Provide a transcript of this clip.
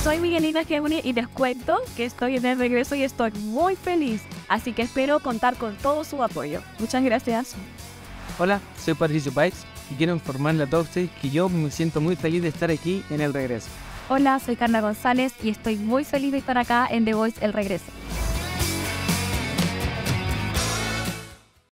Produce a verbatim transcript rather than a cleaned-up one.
Soy Miguelina Gemini y les cuento que estoy en el regreso y estoy muy feliz. Así que espero contar con todo su apoyo. Muchas gracias. Hola, soy Patricio Páez y quiero informarle a todos ustedes que yo me siento muy feliz de estar aquí en el regreso. Hola, soy Carla González y estoy muy feliz de estar acá en The Voice El Regreso.